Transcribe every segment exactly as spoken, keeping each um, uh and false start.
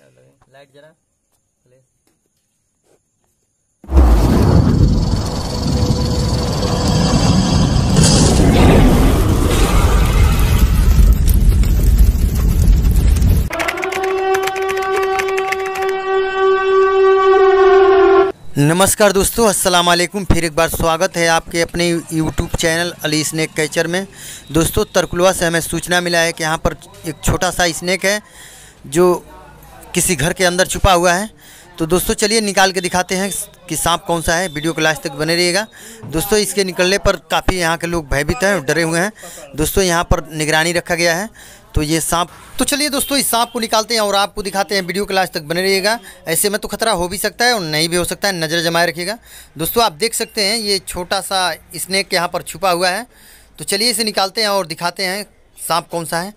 Light जरा ले। नमस्कार दोस्तों, अस्सलाम वालेकुम। फिर एक बार स्वागत है आपके अपने YouTube channel Ali snake catcher में। दोस्तों, तरकुलवा से हमें सूचना मिला है कि यहाँ पर एक छोटा सा स्नेक है जो किसी घर के अंदर छुपा हुआ है। तो दोस्तों चलिए निकाल के दिखाते हैं कि सांप कौन सा है। वीडियो को लास्ट तक बने रहिएगा। दोस्तों, इसके निकलने पर काफ़ी यहाँ के लोग भयभीत हैं और डरे हुए हैं। दोस्तों, यहाँ पर निगरानी रखा गया है। तो ये सांप, तो चलिए दोस्तों इस सांप को निकालते हैं और आपको दिखाते हैं। वीडियो के लास्ट तक बने रहिएगा। ऐसे में तो खतरा हो भी सकता है और नहीं भी हो सकता है, नज़र जमाए रखिएगा। दोस्तों, आप देख सकते हैं ये छोटा सा स्नेक यहाँ पर छुपा हुआ है। तो चलिए इसे निकालते हैं और दिखाते हैं सांप कौन सा है।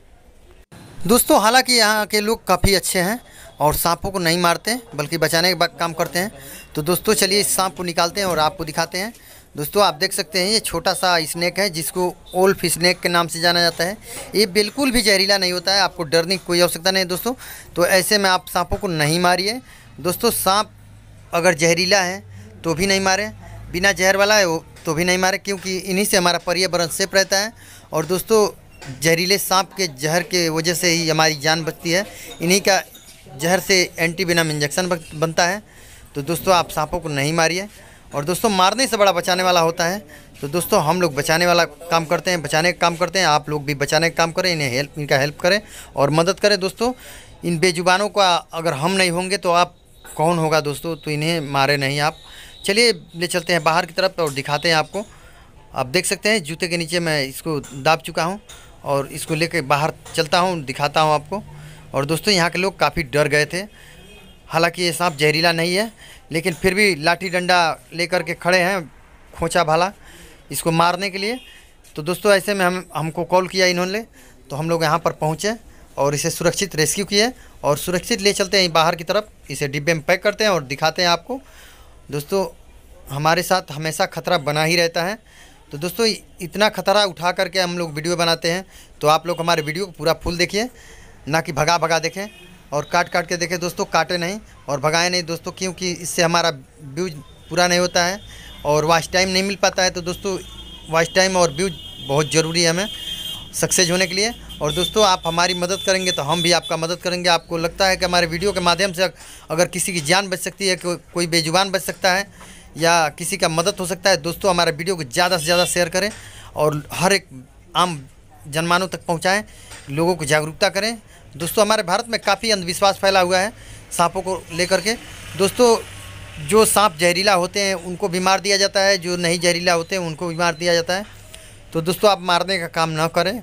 दोस्तों, हालांकि यहाँ के लोग काफ़ी अच्छे हैं और सांपों को नहीं मारते बल्कि बचाने का काम करते हैं। तो दोस्तों चलिए इस सांप को निकालते हैं और आपको दिखाते हैं। दोस्तों, आप देख सकते हैं ये छोटा सा स्नेक है जिसको ओल्फ स्नेक के नाम से जाना जाता है। ये बिल्कुल भी जहरीला नहीं होता है, आपको डरने की कोई आवश्यकता नहीं है दोस्तों। तो ऐसे में आप सांपों को नहीं मारिए दोस्तों। सांप अगर जहरीला है तो भी नहीं मारें, बिना जहर वाला है वो तो भी नहीं मारें, क्योंकि इन्हीं से हमारा पर्यावरण सेफ रहता है। और दोस्तों, जहरीले सांप के जहर के वजह से ही हमारी जान बचती है। इन्हीं का जहर से एंटी वेनम इंजेक्शन बनता है। तो दोस्तों, आप सांपों को नहीं मारिए। और दोस्तों, मारने से बड़ा बचाने वाला होता है। तो दोस्तों, हम लोग बचाने वाला काम करते हैं, बचाने का काम करते हैं। आप लोग भी बचाने का काम करें, इन्हें हेल्प इनका हेल्प करें और मदद करें। दोस्तों, इन बेजुबानों का अगर हम नहीं होंगे तो आप कौन होगा दोस्तों। तो इन्हें मारे नहीं आप। चलिए ले चलते हैं बाहर की तरफ और दिखाते हैं आपको। आप देख सकते हैं जूते के नीचे मैं इसको दाब चुका हूँ और इसको लेकर बाहर चलता हूँ, दिखाता हूँ आपको। और दोस्तों, यहाँ के लोग काफ़ी डर गए थे। हालांकि ये सांप जहरीला नहीं है, लेकिन फिर भी लाठी डंडा लेकर के खड़े हैं, खोंचा भाला, इसको मारने के लिए। तो दोस्तों, ऐसे में हम हमको कॉल किया इन्होंने। तो हम लोग यहाँ पर पहुँचे और इसे सुरक्षित रेस्क्यू किए और सुरक्षित ले चलते हैं बाहर की तरफ। इसे डिब्बे में पैक करते हैं और दिखाते हैं आपको। दोस्तों, हमारे साथ हमेशा खतरा बना ही रहता है। तो दोस्तों, इतना खतरा उठा करके हम लोग वीडियो बनाते हैं। तो आप लोग हमारे वीडियो को पूरा फुल देखिए, ना कि भगा भगा देखें और काट काट के देखें। दोस्तों, काटे नहीं और भगाए नहीं दोस्तों, क्योंकि इससे हमारा व्यूज पूरा नहीं होता है और वॉच टाइम नहीं मिल पाता है। तो दोस्तों, वॉच टाइम और व्यूज बहुत ज़रूरी है हमें सक्सेस होने के लिए। और दोस्तों, आप हमारी मदद करेंगे तो हम भी आपका मदद करेंगे। आपको लगता है कि हमारे वीडियो के माध्यम से अगर किसी की जान बच सकती है, को, कोई बेजुबान बच सकता है या किसी का मदद हो सकता है, दोस्तों हमारे वीडियो को ज़्यादा से ज़्यादा शेयर करें और हर एक आम जनमानों तक पहुँचाएँ, लोगों को जागरूकता करें। दोस्तों, हमारे भारत में काफ़ी अंधविश्वास फैला हुआ है सांपों को लेकर के। दोस्तों, जो सांप जहरीला होते हैं उनको भी मार दिया जाता है, जो नहीं जहरीला होते हैं उनको भी मार दिया जाता है। तो दोस्तों, आप मारने का काम ना करें।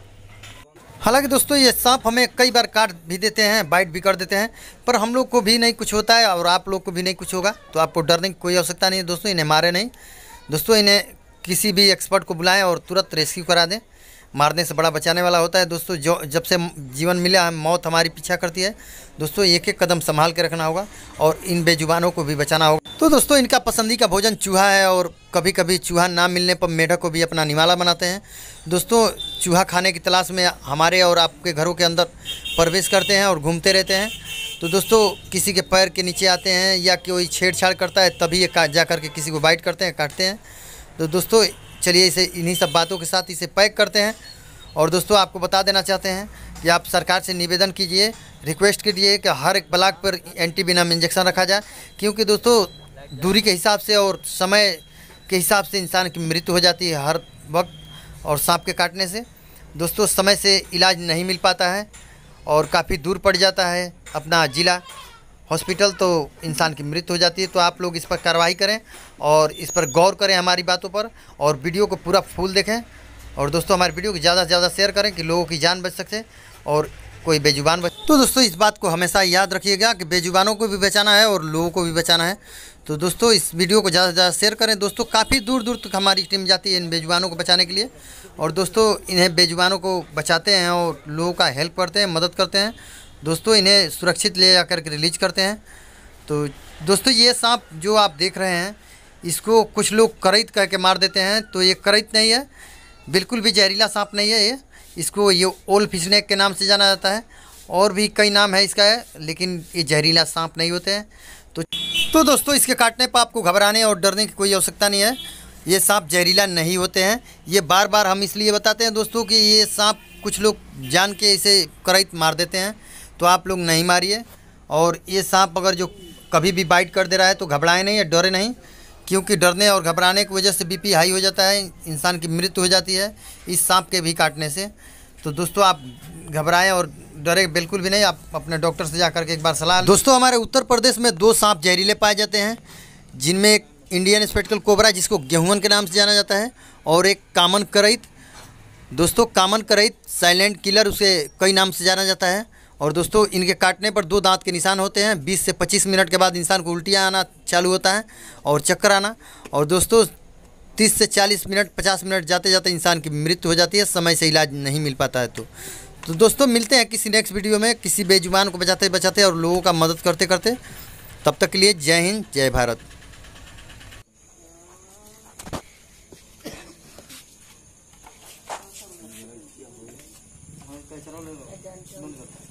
हालांकि दोस्तों, ये सांप हमें कई बार काट भी देते हैं, बाइट भी कर देते हैं, पर हम लोग को भी नहीं कुछ होता है और आप लोग को भी नहीं कुछ होगा। तो आपको डरने की कोई आवश्यकता नहीं है दोस्तों। इन्हें मारे नहीं दोस्तों। इन्हें किसी भी एक्सपर्ट को बुलाएं और तुरंत रेस्क्यू करा दें। मारने से बड़ा बचाने वाला होता है दोस्तों। जो जब से जीवन मिला है, मौत हमारी पीछा करती है दोस्तों। एक एक कदम संभाल के रखना होगा और इन बेजुबानों को भी बचाना होगा। तो दोस्तों, इनका पसंदीदा भोजन चूहा है और कभी कभी चूहा ना मिलने पर मेढक को भी अपना निवाला बनाते हैं दोस्तों। चूहा खाने की तलाश में हमारे और आपके घरों के अंदर प्रवेश करते हैं और घूमते रहते हैं। तो दोस्तों, किसी के पैर के नीचे आते हैं या कोई छेड़छाड़ करता है तभी ये जा कर के किसी को बाइट करते हैं, काटते हैं। तो दोस्तों, चलिए इसे इन्हीं सब बातों के साथ इसे पैक करते हैं। और दोस्तों, आपको बता देना चाहते हैं कि आप सरकार से निवेदन कीजिए, रिक्वेस्ट कीजिए कि हर एक ब्लॉक पर एंटी वेनम इंजेक्शन रखा जाए, क्योंकि दोस्तों दूरी के हिसाब से और समय के हिसाब से इंसान की मृत्यु हो जाती है हर वक्त। और सांप के काटने से दोस्तों समय से इलाज नहीं मिल पाता है और काफ़ी दूर पड़ जाता है अपना ज़िला हॉस्पिटल, तो इंसान की मृत्यु हो जाती है। तो आप लोग इस पर कार्रवाई करें और इस पर गौर करें हमारी बातों पर और वीडियो को पूरा फुल देखें। और दोस्तों, हमारे वीडियो को ज़्यादा से ज़्यादा शेयर करें कि लोगों की जान बच सके और कोई बेजुबान बच। तो दोस्तों, इस बात को हमेशा याद रखिएगा कि बेजुबानों को भी बचाना है और लोगों को भी बचाना है। तो दोस्तों, इस वीडियो को ज़्यादा से ज़्यादा शेयर करें दोस्तों। काफ़ी दूर दूर तक हमारी टीम जाती है इन बेजुबानों को बचाने के लिए। और दोस्तों, इन्हें बेजुबानों को बचाते हैं और लोगों का हेल्प करते हैं, मदद करते हैं दोस्तों। इन्हें सुरक्षित ले जाकर के रिलीज करते हैं। तो दोस्तों, ये सांप जो आप देख रहे हैं, इसको कुछ लोग करैत कह के मार देते हैं। तो ये करैत नहीं है, बिल्कुल भी जहरीला सांप नहीं है ये। इसको ये ओल्फ स्नेक के नाम से जाना जाता है और भी कई नाम है इसका है, लेकिन ये जहरीला सांप नहीं होते हैं। तो तो दोस्तों, इसके काटने पर आपको घबराने और डरने की कोई आवश्यकता नहीं है। ये सांप जहरीला नहीं होते हैं। ये बार बार हम इसलिए बताते हैं दोस्तों कि ये सांप कुछ लोग जान के इसे करैत मार देते हैं, तो आप लोग नहीं मारिए। और ये सांप अगर जो कभी भी बाइट कर दे रहा है तो घबराएं नहीं या डरे नहीं, क्योंकि डरने और घबराने की वजह से बीपी हाई हो जाता है, इंसान की मृत्यु हो जाती है इस सांप के भी काटने से। तो दोस्तों, आप घबराएं और डरे बिल्कुल भी नहीं। आप अपने डॉक्टर से जाकर के एक बार सलाह। दोस्तों, हमारे उत्तर प्रदेश में दो सांप जहरीले पाए जाते हैं, जिनमें एक इंडियन स्पेक्ट्रल कोबरा, जिसको गेहून के नाम से जाना जाता है, और एक कॉमन करैत। दोस्तों, कॉमन करैत साइलेंट किलर, उसे कई नाम से जाना जाता है। और दोस्तों, इनके काटने पर दो दांत के निशान होते हैं। बीस से पच्चीस मिनट के बाद इंसान को उल्टियाँ आना चालू होता है और चक्कर आना। और दोस्तों, तीस से चालीस मिनट पचास मिनट जाते जाते इंसान की मृत्यु हो जाती है, समय से इलाज नहीं मिल पाता है। तो तो दोस्तों, मिलते हैं किसी नेक्स्ट वीडियो में, किसी बेजुबान को बचाते बचाते और लोगों का मदद करते करते। तब तक के लिए जय हिंद, जय भारत।